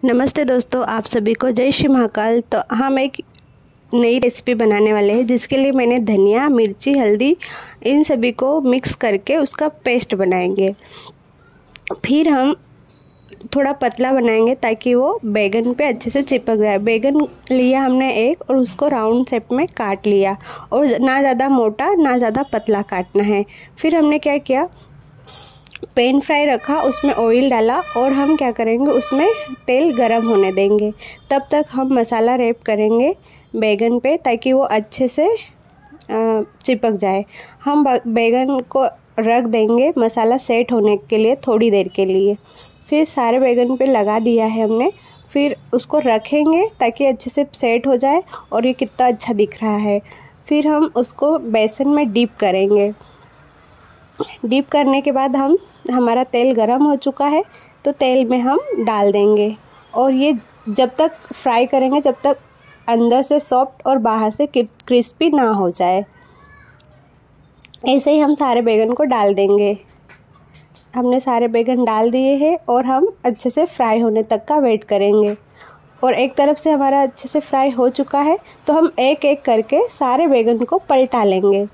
नमस्ते दोस्तों, आप सभी को जय श्री महाकाल। तो हम एक नई रेसिपी बनाने वाले हैं, जिसके लिए मैंने धनिया, मिर्ची, हल्दी इन सभी को मिक्स करके उसका पेस्ट बनाएंगे। फिर हम थोड़ा पतला बनाएंगे ताकि वो बैगन पे अच्छे से चिपक जाए। बैगन लिया हमने एक और उसको राउंड शेप में काट लिया, और ना ज़्यादा मोटा ना ज़्यादा पतला काटना है। फिर हमने क्या किया, पैन फ्राई रखा, उसमें ऑयल डाला और हम क्या करेंगे, उसमें तेल गरम होने देंगे। तब तक हम मसाला रैप करेंगे बैगन पे ताकि वो अच्छे से चिपक जाए। हम बैगन को रख देंगे मसाला सेट होने के लिए थोड़ी देर के लिए। फिर सारे बैगन पे लगा दिया है हमने। फिर उसको रखेंगे ताकि अच्छे से सेट हो जाए। और ये कितना अच्छा दिख रहा है। फिर हम उसको बेसन में डीप करेंगे। डीप करने के बाद हमारा तेल गरम हो चुका है, तो तेल में हम डाल देंगे। और ये जब तक फ्राई करेंगे जब तक अंदर से सॉफ्ट और बाहर से क्रिस्पी ना हो जाए। ऐसे ही हम सारे बैगन को डाल देंगे। हमने सारे बैगन डाल दिए हैं और हम अच्छे से फ्राई होने तक का वेट करेंगे। और एक तरफ से हमारा अच्छे से फ्राई हो चुका है, तो हम एक एक करके सारे बैगन को पलटा लेंगे।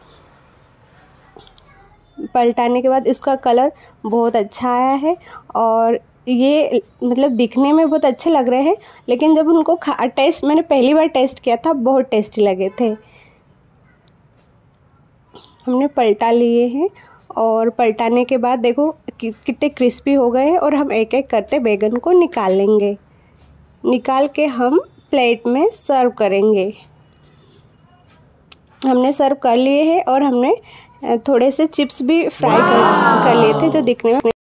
पलटाने के बाद इसका कलर बहुत अच्छा आया है और ये मतलब दिखने में बहुत अच्छे लग रहे हैं, लेकिन जब उनको टेस्ट मैंने पहली बार टेस्ट किया था, बहुत टेस्टी लगे थे। हमने पलटा लिए हैं और पलटाने के बाद देखो कितने क्रिस्पी हो गए हैं। और हम एक एक करते बैगन को निकाल लेंगे। निकाल के हम प्लेट में सर्व करेंगे। हमने सर्व कर लिए हैं और हमने थोड़े से चिप्स भी फ्राई कर लिए थे, जो दिखने में